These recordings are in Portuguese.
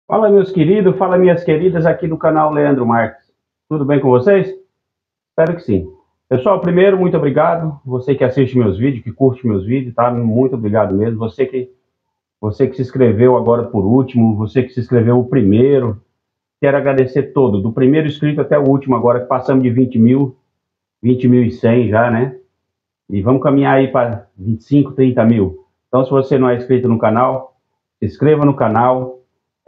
Fala, meus queridos, fala, minhas queridas, aqui do canal Leandro Marques. Tudo bem com vocês? Espero que sim. Pessoal, primeiro, muito obrigado. Você que assiste meus vídeos, que curte meus vídeos, tá? Muito obrigado mesmo. Você que se inscreveu agora por último, você que se inscreveu o primeiro. Quero agradecer todo, do primeiro inscrito até o último agora, que passamos de 20 mil, 20.100 já, né? E vamos caminhar aí para 25, 30 mil. Então, se você não é inscrito no canal, se inscreva no canal,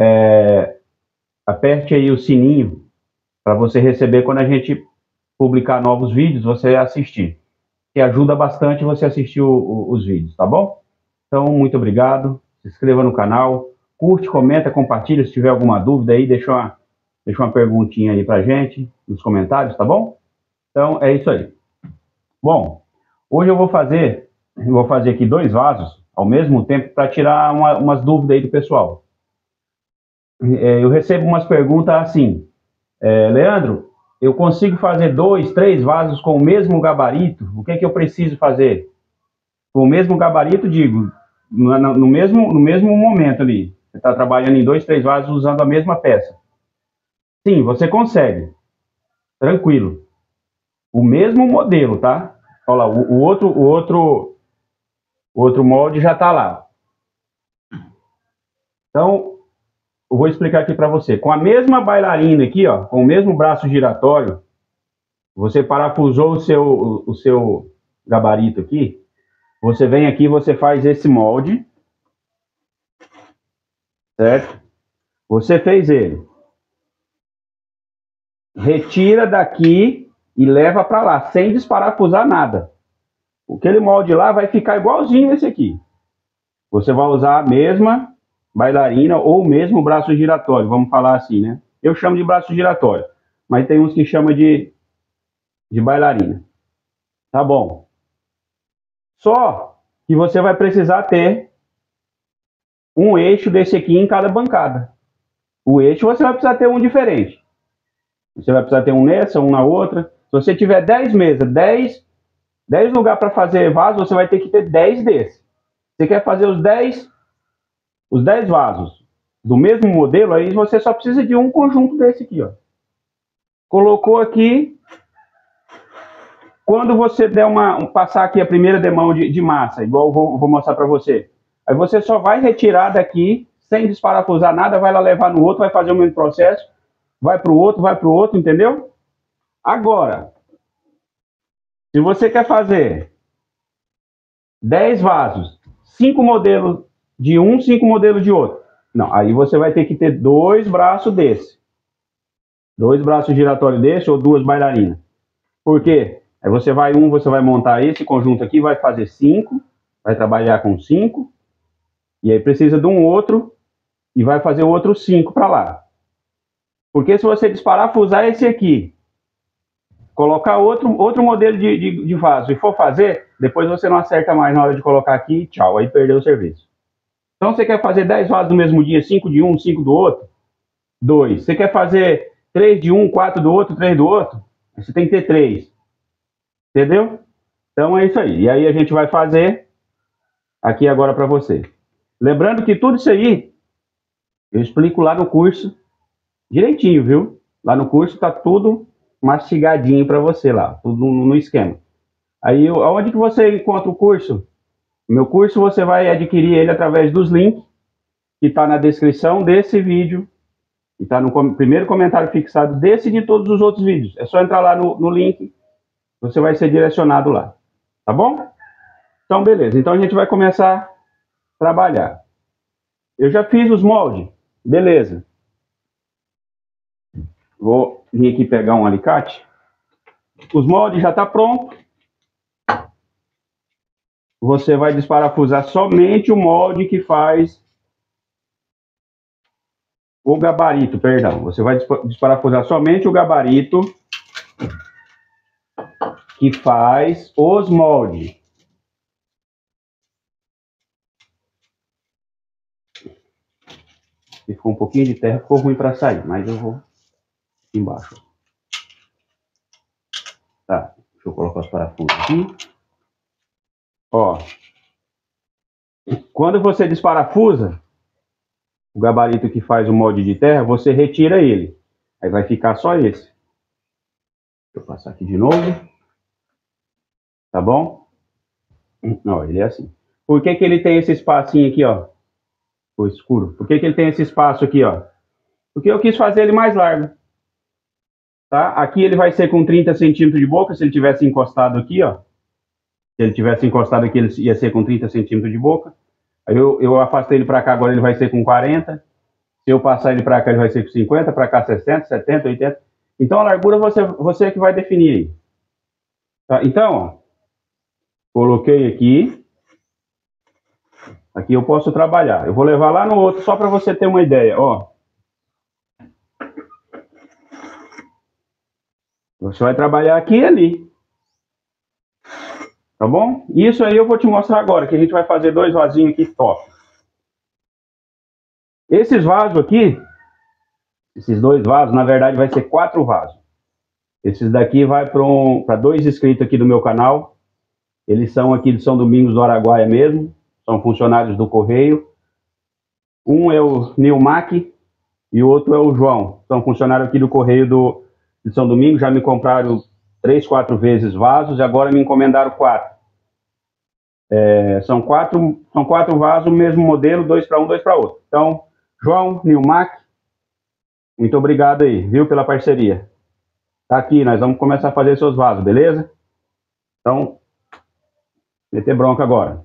aperte aí o sininho para você receber quando a gente publicar novos vídeos, você assistir. Que ajuda bastante você assistir os vídeos, tá bom? Então, muito obrigado. Se inscreva no canal, curte, comenta, compartilha. Se tiver alguma dúvida aí, deixa uma perguntinha aí pra gente nos comentários, tá bom? Então, é isso aí. Bom, hoje eu vou fazer aqui 2 vasos ao mesmo tempo para tirar umas dúvidas aí do pessoal. Eu recebo umas perguntas assim, Leandro, eu consigo fazer 2, 3 vasos com o mesmo gabarito? O que é que eu preciso fazer? Com o mesmo gabarito, digo, no mesmo momento ali. Você está trabalhando em 2, 3 vasos usando a mesma peça. Sim, você consegue. Tranquilo. O mesmo modelo, tá? Olha lá, o outro molde já está lá. Então, eu vou explicar aqui para você. Com a mesma bailarina aqui, ó, com o mesmo braço giratório, você parafusou o seu gabarito aqui. Você vem aqui, você faz esse molde, certo? Você fez ele. Retira daqui e leva para lá, sem desparafusar nada. Aquele molde lá vai ficar igualzinho esse aqui. Você vai usar a mesma bailarina ou o mesmo braço giratório, vamos falar assim, né? Eu chamo de braço giratório, mas tem uns que chamam de bailarina. Tá bom. Só que você vai precisar ter um eixo desse aqui em cada bancada. O eixo você vai precisar ter um diferente. Você vai precisar ter um nessa, um na outra. Se você tiver 10 mesas, 10 lugares para fazer vaso, você vai ter que ter 10 desses. Você quer fazer os 10 vasos do mesmo modelo, aí você só precisa de um conjunto desse aqui, ó. Colocou aqui. Quando você der passar aqui a primeira demão de massa, igual eu vou mostrar para você, aí você só vai retirar daqui, sem desparafusar nada, vai lá levar no outro, vai fazer o mesmo processo, vai para o outro, entendeu? Agora, se você quer fazer 10 vasos, 5 modelos de um, 5 modelos de outro, não, aí você vai ter que ter 2 braços desse. 2 braços giratórios desse ou 2 bailarinas. Por quê? Aí você vai montar esse conjunto aqui, vai fazer 5, vai trabalhar com 5, e aí precisa de um outro, e vai fazer o outro 5 para lá. Porque se você desparafusar esse aqui, colocar outro modelo de vaso e for fazer, depois você não acerta mais na hora de colocar aqui, tchau, aí perdeu o serviço. Então você quer fazer 10 vasos no mesmo dia, 5 de um, 5 do outro? 2. Você quer fazer 3 de um, 4 do outro, 3 do outro? Você tem que ter 3. Entendeu? Então é isso aí. E aí a gente vai fazer aqui agora para você. Lembrando que tudo isso aí eu explico lá no curso direitinho, viu? Lá no curso tá tudo mastigadinho para você lá, tudo no esquema. Aí aonde que você encontra o curso? O meu curso você vai adquirir ele através dos links que está na descrição desse vídeo e está no primeiro comentário fixado desse e de todos os outros vídeos. É só entrar lá no link, você vai ser direcionado lá. Tá bom? Então, beleza. Então, a gente vai começar a trabalhar. Eu já fiz os moldes. Beleza. Vou vir aqui pegar um alicate. Os moldes já estão prontos. Você vai desparafusar somente o molde que faz o gabarito, perdão. Você vai desparafusar somente o gabarito que faz os moldes. Ficou um pouquinho de terra, ficou ruim para sair, mas eu vou aqui embaixo. Tá, deixa eu colocar os parafusos aqui. Ó, quando você desparafusa, o gabarito que faz o molde de terra, você retira ele. Aí vai ficar só esse. Deixa eu passar aqui de novo. Tá bom? Ó, ele é assim. Por que que ele tem esse espacinho aqui, ó? Ficou escuro. Por que que ele tem esse espaço aqui, ó? Porque eu quis fazer ele mais largo. Tá? Aqui ele vai ser com 30 centímetros de boca, se ele tivesse encostado aqui, ó. Se ele tivesse encostado aqui, ele ia ser com 30 centímetros de boca. Aí eu afastei ele para cá, agora ele vai ser com 40. Se eu passar ele para cá, ele vai ser com 50, para cá 60, 70, 80. Então a largura você que vai definir aí. Tá? Então, ó, coloquei aqui. Aqui eu posso trabalhar. Eu vou levar lá no outro só para você ter uma ideia, ó. Você vai trabalhar aqui e ali. Tá bom? Isso aí eu vou te mostrar agora, que a gente vai fazer 2 vasinhos aqui top. Esses vasos aqui, esses 2 vasos, na verdade vai ser 4 vasos. Esses daqui vai para 2 inscritos aqui do meu canal. Eles são aqui de São Domingos do Araguaia mesmo. São funcionários do Correio. Um é o Nilmac e o outro é o João. São funcionários aqui do Correio de São Domingos. Já me compraram 3, 4 vezes vasos e agora me encomendaram 4. São quatro vasos, mesmo modelo, 2 para um, 2 para outro. Então, João, Nilmac, muito obrigado aí, viu, pela parceria. Tá aqui, nós vamos começar a fazer seus vasos, beleza? Então, meter bronca agora.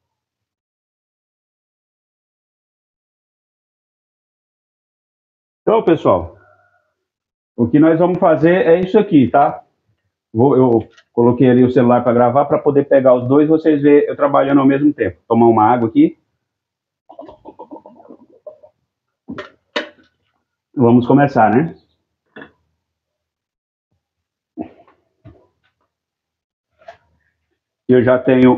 Então, pessoal, o que nós vamos fazer é isso aqui, tá? Eu coloquei ali o celular para gravar, para poder pegar os dois, vocês verem eu trabalhando ao mesmo tempo. Tomar uma água aqui. Vamos começar, né? Eu já tenho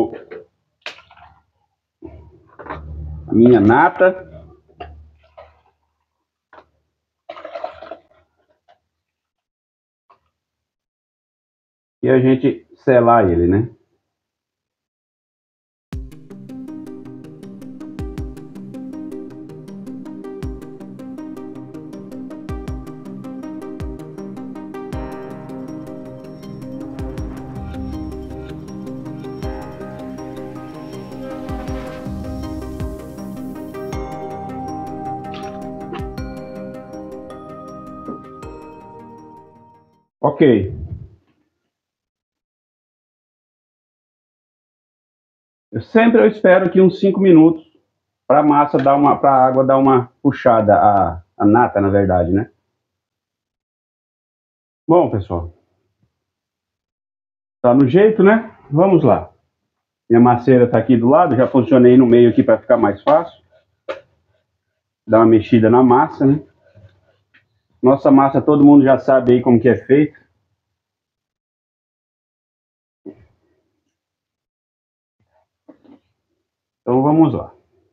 a minha nata. E a gente selar ele, né? Ok. Eu espero que uns 5 minutos para a massa para a água dar uma puxada, a nata, na verdade, né? Bom, pessoal, tá no jeito, né? Vamos lá. Minha maceira tá aqui do lado, já posicionei no meio aqui para ficar mais fácil. Dar uma mexida na massa, né? Nossa massa todo mundo já sabe aí como que é feito. Então vamos lá.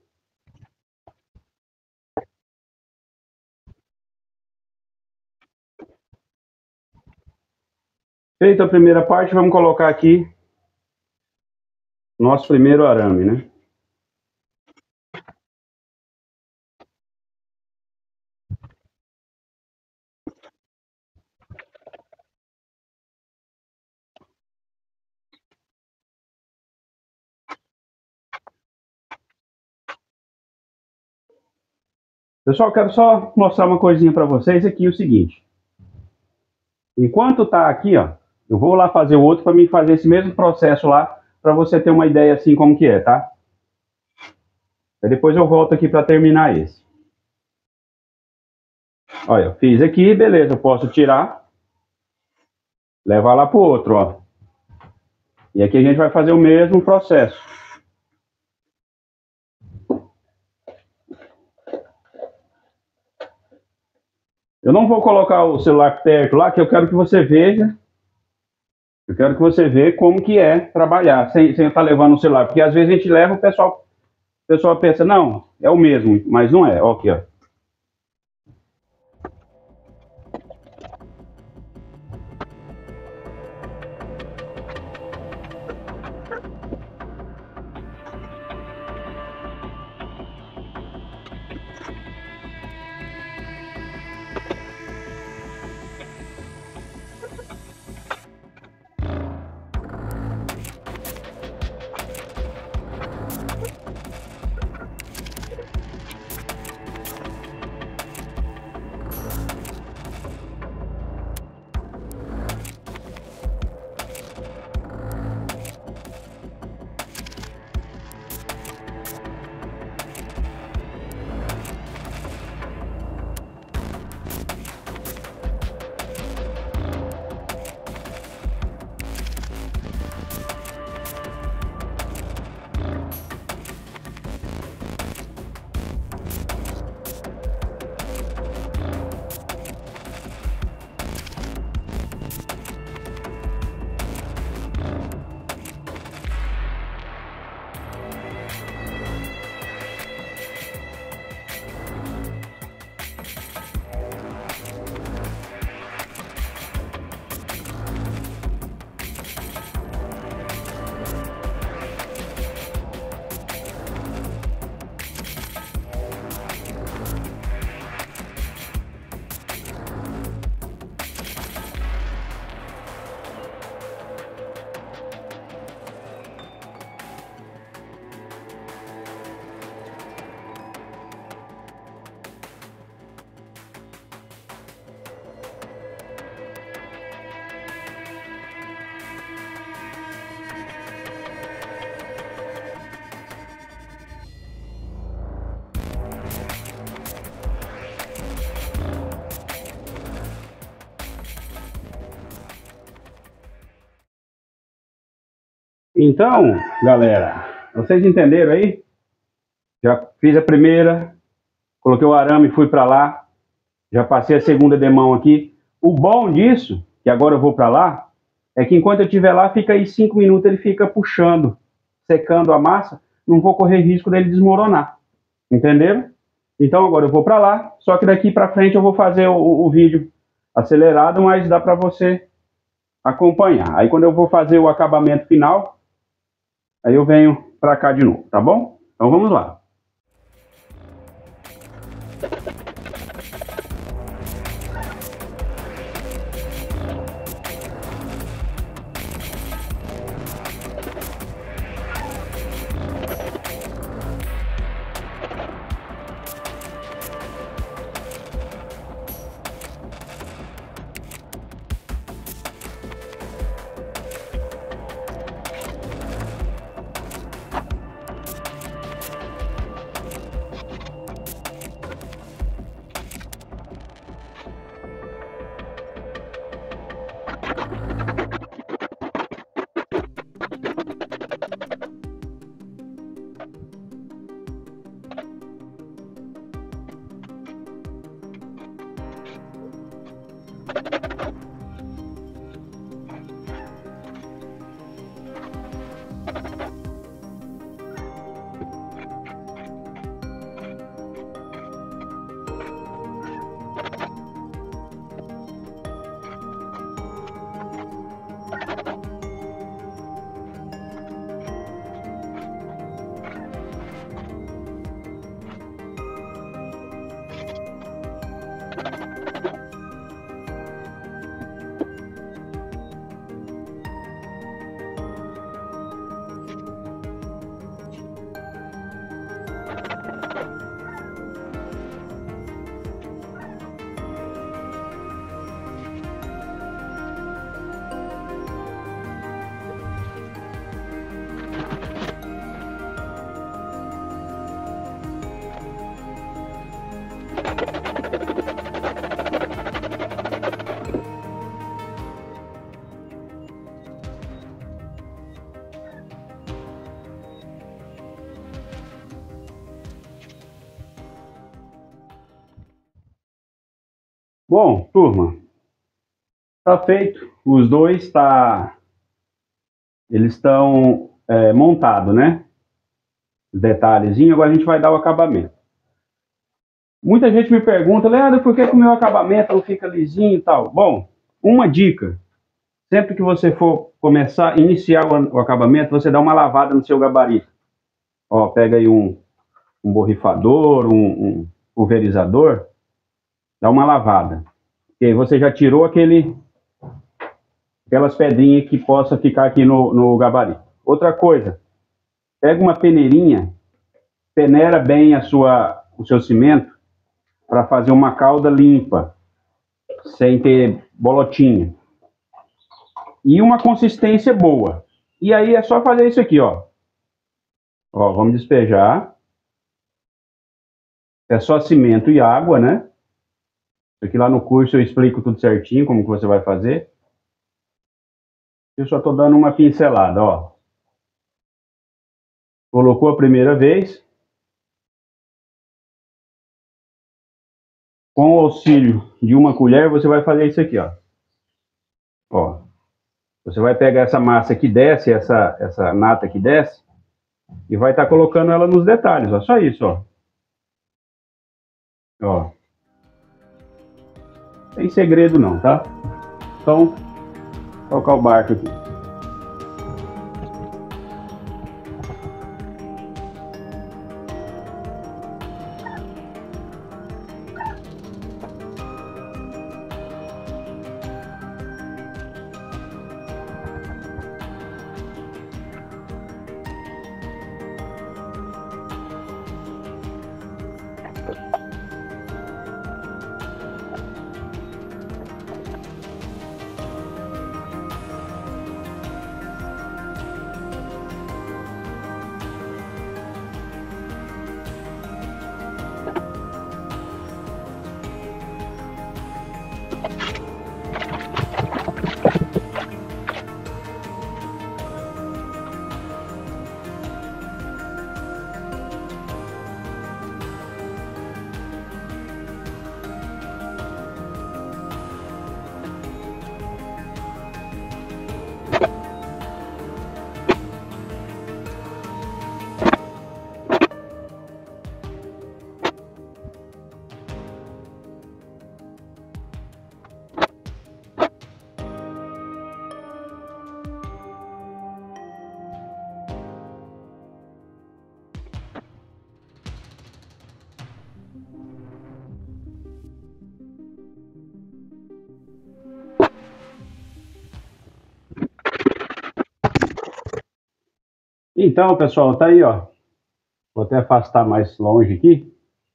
Feita a primeira parte, vamos colocar aqui nosso primeiro arame, né? Pessoal, quero só mostrar uma coisinha para vocês aqui, o seguinte. Enquanto tá aqui, ó, eu vou lá fazer o outro para mim fazer esse mesmo processo lá, para você ter uma ideia assim como que é, tá? Aí depois eu volto aqui para terminar esse. Olha, eu fiz aqui, beleza, eu posso tirar, levar lá pro outro, ó. E aqui a gente vai fazer o mesmo processo. Eu não vou colocar o celular perto lá, que eu quero que você veja. Eu quero que você veja como que é trabalhar, sem estar levando o celular. Porque às vezes a gente leva, o pessoal pensa, não, é o mesmo, mas não é. Ó, aqui, ó. Então, galera, vocês entenderam aí? Já fiz a primeira, coloquei o arame e fui para lá. Já passei a segunda demão aqui. O bom disso, que agora eu vou para lá, é que enquanto eu estiver lá, fica aí 5 minutos, ele fica puxando, secando a massa, não vou correr risco dele desmoronar. Entenderam? Então agora eu vou para lá, só que daqui para frente eu vou fazer o vídeo acelerado, mas dá para você acompanhar. Aí quando eu vou fazer o acabamento final, aí eu venho para cá de novo, tá bom? Então vamos lá. Bom, turma, tá feito. Os dois eles estão montados, né? Os detalhezinhos. Agora a gente vai dar o acabamento. Muita gente me pergunta, Leandro, por que o meu acabamento não fica lisinho e tal? Bom, uma dica. Sempre que você for iniciar o acabamento, você dá uma lavada no seu gabarito. Ó, pega aí um borrifador, um pulverizador, dá uma lavada. E aí você já tirou aquelas pedrinhas que possa ficar aqui no gabarito. Outra coisa, pega uma peneirinha, peneira bem o seu cimento para fazer uma calda limpa, sem ter bolotinha. E uma consistência boa. E aí é só fazer isso aqui, ó. Ó, vamos despejar. É só cimento e água, né? Isso aqui lá no curso eu explico tudo certinho, como que você vai fazer. Eu só estou dando uma pincelada, ó. Colocou a primeira vez. Com o auxílio de uma colher, você vai fazer isso aqui, ó. Ó. Você vai pegar essa massa que desce, essa nata que desce, e vai estar colocando ela nos detalhes, ó. Só isso, ó. Ó. Sem segredo não, tá? Então, vou colocar o barco aqui. Então, pessoal, tá aí, ó. Vou até afastar mais longe aqui.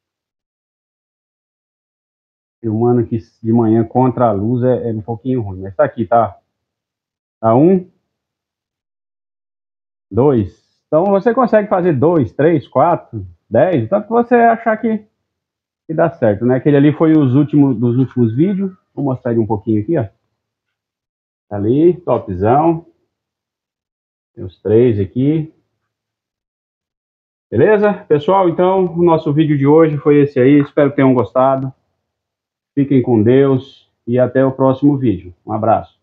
Filmando aqui de manhã contra a luz é um pouquinho ruim, mas tá aqui, tá? Tá 1, 2. Então você consegue fazer 2, 3, 4, 10, tanto que você achar que dá certo, né? Aquele ali foi os últimos dos últimos vídeos. Vou mostrar ele um pouquinho aqui, ó. Tá ali, topzão. Tem os 3 aqui. Beleza? Pessoal, então o nosso vídeo de hoje foi esse aí. Espero que tenham gostado. Fiquem com Deus e até o próximo vídeo. Um abraço.